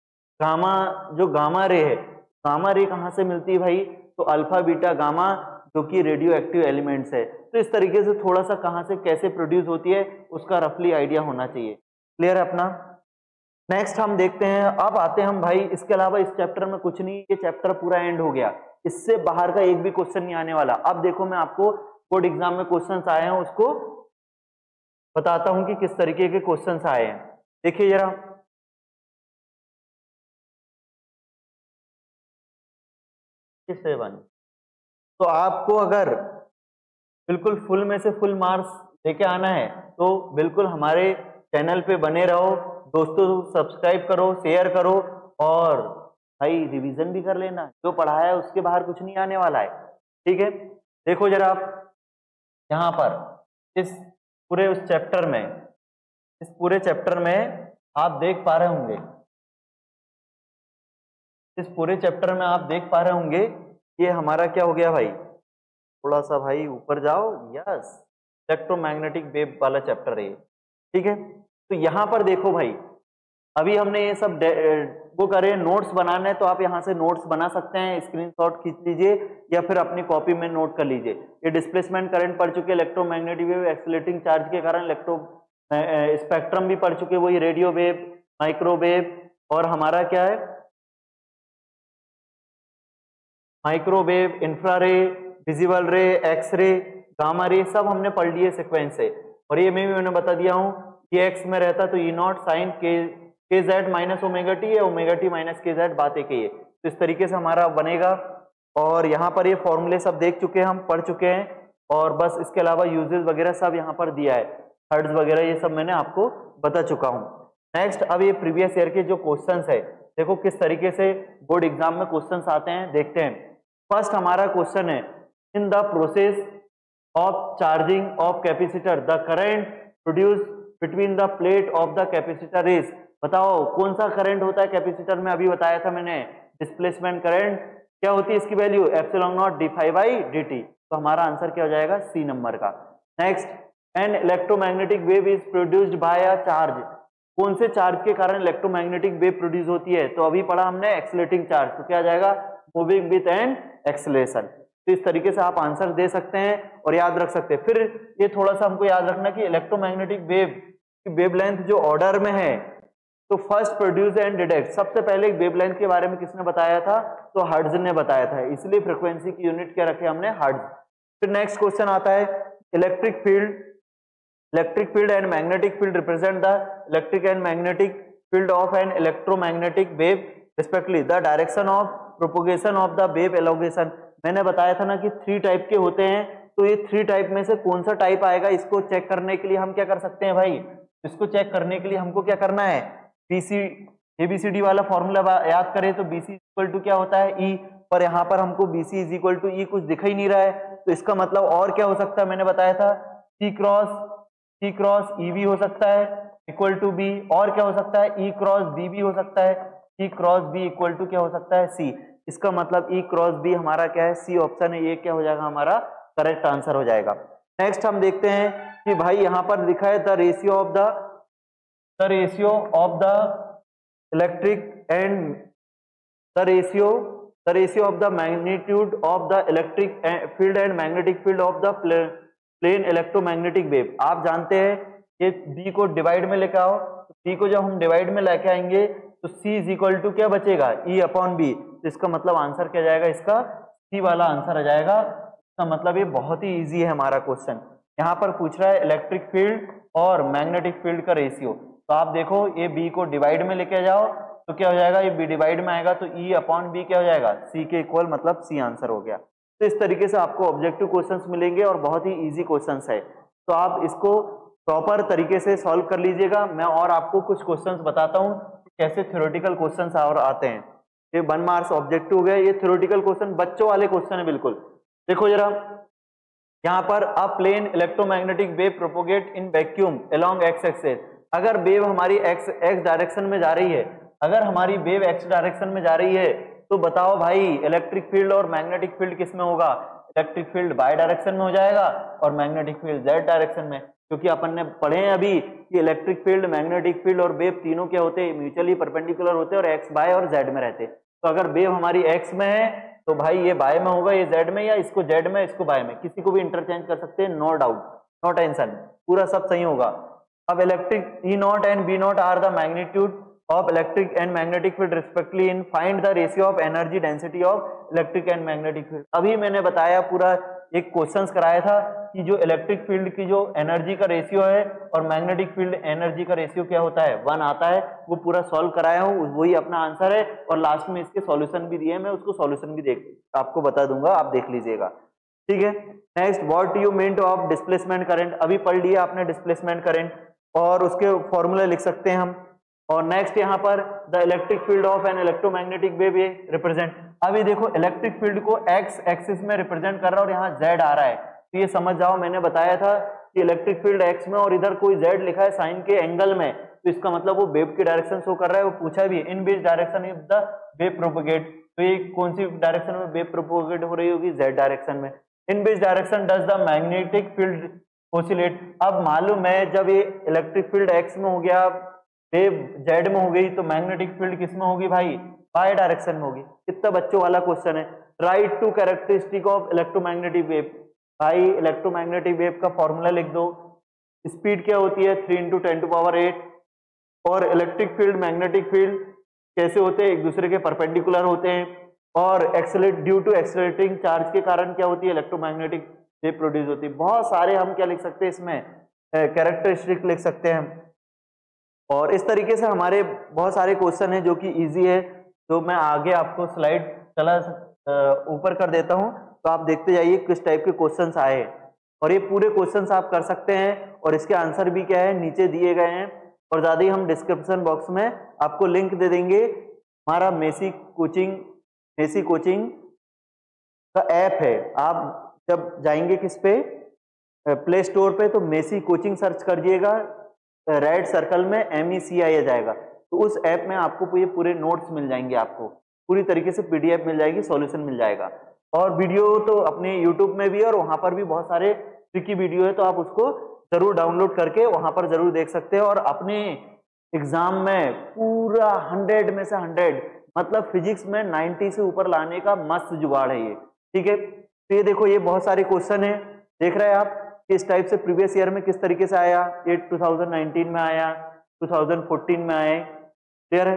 गामा रे है, गामा रे कहाँ से मिलती है भाई, तो अल्फा बीटा गामा जो कि रेडियो एक्टिव एलिमेंट्स है। तो इस तरीके से थोड़ा सा कहाँ से कैसे प्रोड्यूस होती है उसका रफली आइडिया होना चाहिए। क्लियर है अपना। नेक्स्ट हम देखते हैं, अब आते हैं हम भाई, इसके अलावा इस चैप्टर में कुछ नहीं, ये चैप्टर पूरा एंड हो गया, इससे बाहर का एक भी क्वेश्चन नहीं आने वाला। अब देखो मैं आपको बोर्ड एग्जाम में क्वेश्चंस आए हैं उसको बताता हूं कि किस तरीके के क्वेश्चंस आए हैं। देखिए जरा, तो आपको अगर बिल्कुल फुल में से फुल मार्क्स लेके आना है तो बिल्कुल हमारे चैनल पे बने रहो, दोस्तों सब्सक्राइब करो, शेयर करो और भाई रिवीजन भी कर लेना, जो पढ़ा है उसके बाहर कुछ नहीं आने वाला है, ठीक है। देखो जरा आप यहाँ पर इस पूरे उस चैप्टर में, इस पूरे चैप्टर में आप देख पा रहे होंगे, इस पूरे चैप्टर में आप देख पा रहे होंगे ये हमारा क्या हो गया भाई, थोड़ा सा भाई ऊपर जाओ, यस, इलेक्ट्रोमैग्नेटिक वेव वाला चैप्टर है, ठीक है। तो यहाँ पर देखो भाई, अभी हमने ये सब वो करे, नोट्स बनाने, तो आप यहाँ से नोट्स बना सकते हैं, स्क्रीनशॉट खींच लीजिए या फिर अपनी कॉपी में नोट कर लीजिए। ये डिस्प्लेसमेंट करंट पढ़ चुके, इलेक्ट्रोमैग्नेटिक वेव, एक्सीलरेटिंग चार्ज के कारण इलेक्ट्रो स्पेक्ट्रम भी पढ़ चुके, वही रेडियो वेव, माइक्रोवेव, और हमारा क्या है, microwave, infrared, visible ray, X-ray, gamma ray, सब हमने पढ़ लिए सीक्वेंस से। और ये मैंने बता दिया हूँ कि एक्स में रहता तो E naught sine k z minus omega t है, ओमेगा टी माइनस के जेड, बात एक ही है। तो इस तरीके से हमारा बनेगा। और यहाँ पर ये फॉर्मूले सब देख चुके हैं, हम पढ़ चुके हैं, और बस इसके अलावा यूजेस वगैरह सब यहाँ पर दिया है, हर्ट्ज वगैरह ये सब मैंने आपको बता चुका हूँ। नेक्स्ट, अब ये प्रीवियस ईयर के जो क्वेश्चंस है, देखो किस तरीके से बोर्ड एग्जाम में क्वेश्चंस आते हैं, देखते हैं। फर्स्ट हमारा क्वेश्चन है, in the process of charging of capacitor the current produce between the plate of the capacitor is, बताओ कौन सा करंट होता है कैपेसिटर में, अभी बताया था मैंने, डिस्प्लेसमेंट करंट। क्या होती है इसकी value, epsilon naught D phi by D t. तो हमारा आंसर क्या हो जाएगा, सी नंबर का। Next, an electromagnetic wave is produced by a charge, कौन से चार्ज के कारण इलेक्ट्रोमैग्नेटिक वेव प्रोड्यूस होती है, तो अभी पढ़ा हमने एक्सीलरेटिंग चार्ज, तो क्या आ जाएगा, मूविंग विथ एन एक्सीलरेशन। तो इस तरीके से आप आंसर दे सकते हैं और याद रख सकते हैं। फिर ये थोड़ा सा हमको याद रखना कि इलेक्ट्रोमैग्नेटिक वेव की वेवलेंथ जो ऑर्डर में है, तो फर्स्ट प्रोड्यूस एंड डिटेक्ट, सबसे पहले वेवलेंथ के बारे में किसने बताया था, तो हर्ट्ज ने बताया था, इसलिए फ्रीक्वेंसी की यूनिट क्या रखे हमने, हर्ट्ज। फिर नेक्स्ट क्वेश्चन आता है, electric field and magnetic field represent the electric and magnetic field of an electromagnetic wave respectively the direction of propagation of the wave elongation. मैंने बताया था ना कि 3 टाइप के होते हैं, तो ये 3 टाइप में से कौन सा टाइप आएगा, इसको चेक करने के लिए हम क्या कर सकते हैं भाई, इसको चेक करने के लिए हमको क्या करना है, बीसी एबीसीडी वाला फॉर्मूला याद करें, तो बीसी इक्वल टू क्या होता है, ई, पर यहाँ पर हमको B c is equal to E कुछ दिख ही नहीं रहा है, तो इसका मतलब और क्या हो सकता है, मैंने बताया था सी क्रॉस ई भी हो सकता है इक्वल टू बी, और क्या हो सकता है, ई क्रॉस बी भी हो सकता है, E cross B equal to क्या हो सकता है, सी। इसका मतलब ई क्रॉस बी हमारा क्या है, सी ऑप्शन है, ये क्या हो जाएगा, हमारा करेक्ट आंसर हो जाएगा। नेक्स्ट हम देखते हैं कि भाई यहाँ पर लिखा है the ratio of the electric and the ratio of the magnitude of the electric field and magnetic field of the plane electromagnetic wave. आप जानते हैं ये बी को डिवाइड में लेकर आओ, तो बी को जब हम डिवाइड में लेके आएंगे तो C इज इक्वल टू क्या बचेगा, E अपॉन बी। तो इसका मतलब आंसर क्या जाएगा, इसका C वाला आंसर आ जाएगा। इसका मतलब ये बहुत ही इजी है हमारा क्वेश्चन। यहाँ पर पूछ रहा है इलेक्ट्रिक फील्ड और मैग्नेटिक फील्ड का रेशियो, तो आप देखो ये B को डिवाइड में लेके जाओ तो क्या हो जाएगा, ये B डिवाइड में आएगा तो E अपॉन बी क्या हो जाएगा, C के इक्वल, मतलब C आंसर हो गया। तो इस तरीके से आपको ऑब्जेक्टिव क्वेश्चंस मिलेंगे और बहुत ही इजी क्वेश्चंस है, तो आप इसको प्रॉपर तरीके से सॉल्व कर लीजिएगा। मैं और आपको कुछ क्वेश्चंस बताता हूँ कैसे थ्योरेटिकल क्वेश्चंस और आते हैं। ये 1 मार्क्स ऑब्जेक्टिव हो गया, ये थ्योरेटिकल क्वेश्चन बच्चों वाले क्वेश्चन है बिल्कुल। देखो जरा यहाँ पर a plane electromagnetic wave propagate in vacuum along x axis. अगर वेव हमारी एक्स डायरेक्शन में जा रही है, अगर हमारी वेव एक्स डायरेक्शन में जा रही है, तो बताओ भाई इलेक्ट्रिक फील्ड और मैग्नेटिक फील्ड किस में होगा, इलेक्ट्रिक फील्ड वाई डायरेक्शन में हो जाएगा और मैग्नेटिक फील्ड जेड डायरेक्शन में, क्योंकि अपन ने पढ़े हैं अभी कि इलेक्ट्रिक फील्ड, मैग्नेटिक फील्ड और वेव तीनों क्या होते हैं, म्यूचुअली परपेंडिकुलर होते हैं और एक्स बाय और जेड में रहते हैं। तो अगर वेव हमारी एक्स में है तो भाई ये बाय में होगा, ये जेड में, या इसको जेड में इसको बाय में, किसी को भी इंटरचेंज कर सकते हैं, नो डाउट, नो टेंशन, पूरा सब सही होगा। अब electric E naught and B naught are the magnitude of electric and magnetic field respectively in find the ratio of energy density of electric and magnetic field। अभी मैंने बताया पूरा एक क्वेश्चंस कराया था कि जो इलेक्ट्रिक फील्ड की जो एनर्जी का रेशियो है और मैग्नेटिक फील्ड एनर्जी का रेशियो क्या होता है, 1 आता है, वो पूरा सॉल्व कराया हूँ, वही अपना आंसर है। और लास्ट में इसके सॉल्यूशन भी दिए, मैं उसको सॉल्यूशन भी आपको बता दूंगा, आप देख लीजिएगा, ठीक है। Next, what you mean of displacement current, अभी पढ़ लिया आपने डिस्प्लेसमेंट करंट, और उसके फॉर्मूले लिख सकते हैं हम। और नेक्स्ट यहाँ पर the electric field of an electromagnetic wave ये रिप्रेजेंट। अभी देखो इलेक्ट्रिक फील्ड को एक्स एक्सिस में रिप्रेजेंट कर रहा है और यहाँ जेड आ रहा है, तो ये समझ जाओ मैंने बताया था कि इलेक्ट्रिक फील्ड एक्स में और इधर कोई जेड लिखा है साइन के एंगल में, तो इसका मतलब वो वेव की डायरेक्शन शो कर रहा है। वो पूछा भी in which direction is the wave propagate, तो ये कौन सी डायरेक्शन में वेव प्रोपोगेट हो रही होगी, जेड डायरेक्शन में। In which direction does the magnetic field oscillate. अब मालूम है जब ये इलेक्ट्रिक फील्ड एक्स में हो गया, वेव जेड में हो गई, तो मैग्नेटिक फील्ड किस में होगी भाई, बाय डायरेक्शन में होगी। कितना बच्चों वाला क्वेश्चन है। Write to characteristic of electromagnetic wave. भाई इलेक्ट्रोमैग्नेटिक वेव का फॉर्मूला लिख दो। स्पीड क्या होती है 3 × 10⁸। और इलेक्ट्रिक फील्ड मैग्नेटिक फील्ड कैसे होते हैं, एक दूसरे के परपेंडिकुलर होते हैं। और accelerate due to accelerating charge के कारण क्या होती है, इलेक्ट्रोमैग्नेटिक वेव प्रोड्यूस होती है। बहुत सारे हम क्या लिख सकते हैं इसमें, कैरेक्टरिस्टिक लिख सकते हैं। और इस तरीके से हमारे बहुत सारे क्वेश्चन हैं जो कि इजी है। तो मैं आगे आपको स्लाइड चला ऊपर कर देता हूं, तो आप देखते जाइए किस टाइप के क्वेश्चंस आए। और ये पूरे क्वेश्चंस आप कर सकते हैं और इसके आंसर भी क्या है नीचे दिए गए हैं। और ज्यादा ही हम डिस्क्रिप्शन बॉक्स में आपको लिंक दे देंगे। हमारा मेसी कोचिंग का ऐप है, आप जब जाएंगे किस पे, प्ले स्टोर पे, तो मेसी कोचिंग सर्च करिएगा, रेड सर्कल में MECI आ जाएगा, तो उस ऐप में आपको ये पूरे नोट्स मिल जाएंगे, आपको पूरी तरीके से PDF मिल जाएगी, सॉल्यूशन मिल जाएगा। और वीडियो तो अपने YouTube में भी है और वहां पर भी बहुत सारे ट्रिकी वीडियो है, तो आप उसको जरूर डाउनलोड करके वहां पर जरूर देख सकते हैं। और अपने एग्जाम में पूरा 100 में से 100 मतलब फिजिक्स में 90 से ऊपर लाने का मस्त जुगाड़ है ये, ठीक है। तो ये देखो ये बहुत सारे क्वेश्चन है, देख रहे हैं आप किस टाइप से प्रीवियस ईयर में किस तरीके से आया। ये 2019 में आया, 2014 में आए, क्लियर है,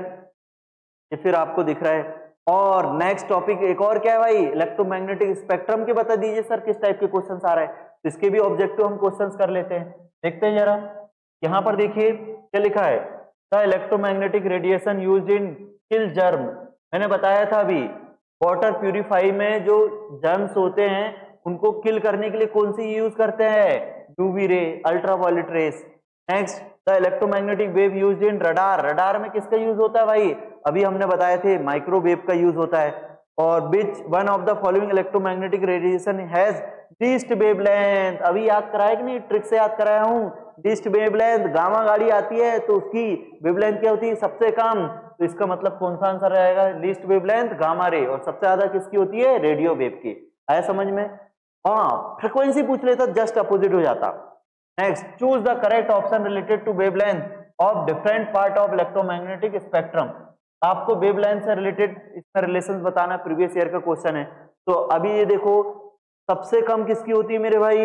ये फिर आपको दिख रहा है। और नेक्स्ट टॉपिक एक और क्या है भाई, इलेक्ट्रोमैग्नेटिक स्पेक्ट्रम के बता दीजिए सर किस टाइप के क्वेश्चन आ रहा है, तो इसके भी ऑब्जेक्टिव हम क्वेश्चंस कर लेते हैं। देखते हैं जरा, यहाँ पर देखिए क्या लिखा है, the electromagnetic radiation used in kill germ. मैंने बताया था अभी वाटर प्यूरिफाई में जो जर्म्स होते हैं उनको किल करने के लिए कौन सी यूज करते हैं, UV ray, ultraviolet rays. Next the electromagnetic wave used in radar. Radar में किसका यूज होता है भाई, अभी हमने बताए थे माइक्रोवेव का यूज होता है। और which one of the following electromagnetic radiation has least wavelength. अभी याद कराया कि नहीं, ट्रिक से याद कराया हूं, लीस्ट वेवलेंथ। गामा गाड़ी आती है तो उसकी वेवलेंथ क्या होती है, सबसे कम, तो इसका मतलब कौन सा आंसर रहेगा, लीस्ट वेवलेंथ गामा रे। और सबसे ज्यादा किसकी होती है, रेडियो वेव की। आया समझ में। हाँ फ्रीक्वेंसी पूछ लेता जस्ट अपोजिट हो जाता। Next choose the correct option related to wavelength of different part of electromagnetic spectrum. आपको वेवलेंथ से रिलेटेड इसका रिलेशन बताना, प्रीवियस ईयर का क्वेश्चन है। तो अभी ये देखो सबसे कम किसकी होती है मेरे भाई,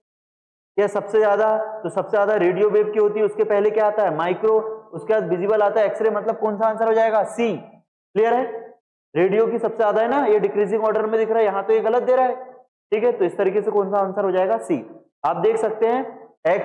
या सबसे ज्यादा, तो सबसे ज्यादा रेडियो वेव की होती है। उसके पहले क्या आता है, माइक्रो, उसके बाद विजिबल आता है, एक्सरे। मतलब कौन सा आंसर हो जाएगा, सी। क्लियर है, रेडियो की सबसे ज्यादा है ना, ये डिक्रीजिंग ऑर्डर में दिख रहा है, यहाँ तो ये गलत दे रहा है, ठीक है। तो इस तरीके से कौन सा आंसर हो जाएगा, सी। आप देख सकते हैं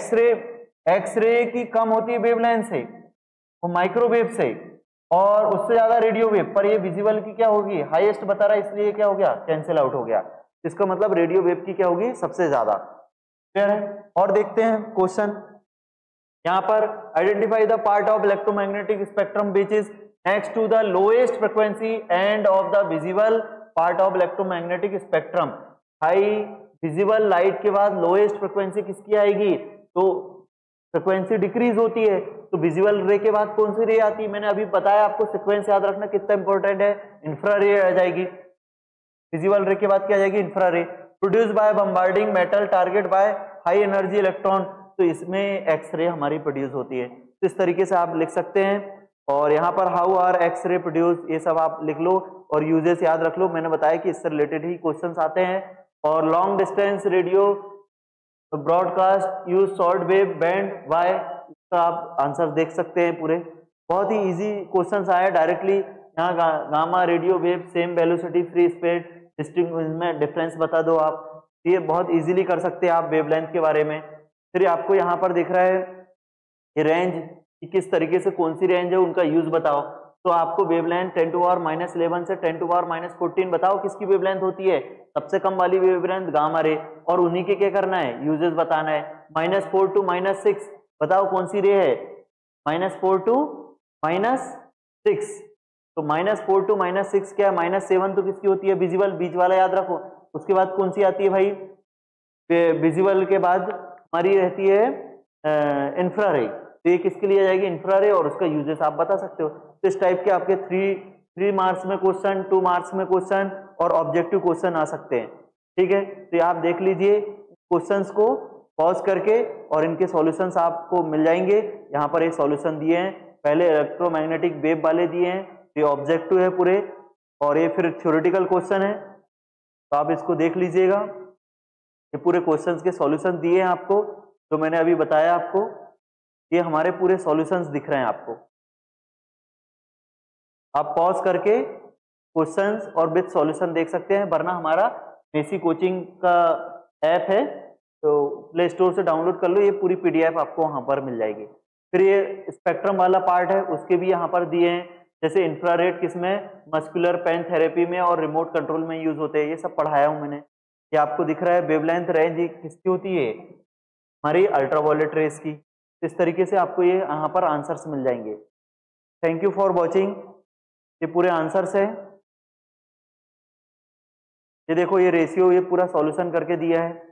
एक्सरे की कम होती है वेवलेंथ से, वो माइक्रोवेव से, और उससे ज्यादा रेडियो वेव, पर ये विजिबल की क्या होगी, हाईएस्ट बता रहा है, इसलिए क्या हो गया, कैंसिल आउट हो गया। इसका मतलब रेडियो वेव की क्या होगी, सबसे ज्यादा। क्लियर है। और देखते हैं क्वेश्चन, यहाँ पर identify the part of electromagnetic spectrum which is next to the lowest frequency end of the visible part of electromagnetic spectrum. High visible light के बाद लोएस्ट फ्रीक्वेंसी किसकी आएगी, तो फ्रीक्वेंसी डिक्रीज होती है, तो विजिबल रे के बाद कौन सी रे आती है, मैंने अभी बताया आपको, सीक्वेंस याद रखना कितना इंपॉर्टेंट है। इंफ्रा रे आ जाएगी, विजिबल रे के बाद क्या आ जाएगी, infrared. Produce by bombarding metal target by high energy electron, तो इसमें एक्सरे हमारी प्रोड्यूस होती है। तो इस तरीके से आप लिख सकते हैं। और यहाँ पर हाउ आर एक्सरे प्रोड्यूस, ये सब आप लिख लो और यूजेस याद रख लो। मैंने बताया कि इससे रिलेटेड ही क्वेश्चंस आते हैं। और long distance radio broadcast use short wave band why, इसका आप आंसर देख सकते हैं पूरे। बहुत ही इजी क्वेश्चंस आए डायरेक्टली। यहाँ gamma radio wave same velocity free space डिस्टिंग में डिफरेंस बता दो आप, ये बहुत इजीली कर सकते हैं आप वेवलेंथ के बारे में। फिर आपको यहाँ पर दिख रहा है ये रेंज, किस तरीके से कौन सी रेंज है उनका यूज बताओ। तो आपको वेवलेंथ 10⁻11 से 10⁻14 बताओ किसकी वेवलेंथ होती है, सबसे कम वाली वेवलेंथ गामा रे, और उन्हीं के क्या करना है, यूजेस बताना है। -4 to -6 बताओ कौन सी रे है, -4 to -6, तो -4 to -6 क्या है, -7 तो किसकी होती है, विजिबल, बीच वाला याद रखो। उसके बाद कौन सी आती है भाई, विजिबल के बाद हमारी रहती है इंफ्रारेड, तो ये किसके लिए जाएगी, इंफ्रारेड, और उसका यूजेस आप बता सकते हो। तो इस टाइप के आपके 3 मार्क्स में क्वेश्चन, 2 मार्क्स में क्वेश्चन और ऑब्जेक्टिव क्वेश्चन आ सकते हैं, ठीक है। तो ये आप देख लीजिए क्वेश्चंस को पॉज करके, और इनके सॉल्यूशंस आपको मिल जाएंगे। यहाँ पर एक सॉल्यूशन दिए हैं, पहले इलेक्ट्रोमैग्नेटिक वेव वाले दिए हैं, ये ऑब्जेक्टिव है पूरे, और ये फिर थ्योरेटिकल क्वेश्चन है, तो आप इसको देख लीजिएगा। ये पूरे क्वेश्चंस के सॉल्यूशन दिए हैं आपको, जो मैंने अभी बताया आपको, ये हमारे पूरे सॉल्यूशंस दिख रहे हैं आपको। आप पॉज करके क्वेश्चंस और विद सॉल्यूशन देख सकते हैं, वरना हमारा मेसी कोचिंग का ऐप है, तो प्ले स्टोर से डाउनलोड कर लो, ये पूरी पीडीएफ आपको वहां पर मिल जाएगी। फिर ये स्पेक्ट्रम वाला पार्ट है, उसके भी यहाँ पर दिए हैं, जैसे इंफ्रारेड किसमें, मस्कुलर पेन थेरेपी में और रिमोट कंट्रोल में यूज होते हैं, ये सब पढ़ाया हूं मैंने। ये आपको दिख रहा है वेवलेंथ रेंज किसकी होती है, हमारी अल्ट्रावायलेट रेज की। इस तरीके से आपको ये यहाँ पर आंसर्स मिल जाएंगे। Thank you for watching. ये पूरे आंसर्स है, ये देखो ये रेशियो, ये पूरा सॉल्यूशन करके दिया है।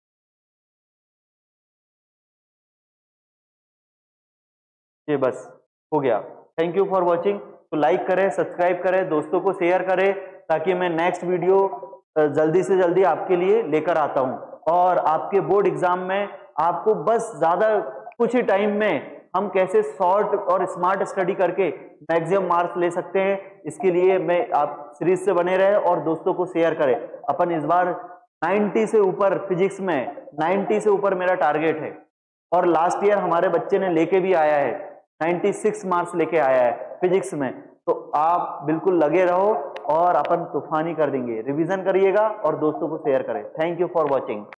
ये बस हो गया। Thank you for watching. तो लाइक करें, सब्सक्राइब करें, दोस्तों को शेयर करें, ताकि मैं नेक्स्ट वीडियो जल्दी से जल्दी आपके लिए लेकर आता हूं। और आपके बोर्ड एग्जाम में आपको बस ज्यादा कुछ ही टाइम में हम कैसे शॉर्ट और स्मार्ट स्टडी करके मैक्सिमम मार्क्स ले सकते हैं, इसके लिए मैं आप सीरीज से बने रहे और दोस्तों को शेयर करें। अपन इस बार 90 से ऊपर फिजिक्स में 90 से ऊपर मेरा टारगेट है, और लास्ट ईयर हमारे बच्चे ने लेके भी आया है, 96 मार्क्स लेके आया है फिजिक्स में। तो आप बिल्कुल लगे रहो और अपन तूफानी कर देंगे। रिवीजन करिएगा और दोस्तों को शेयर करें। Thank you for watching.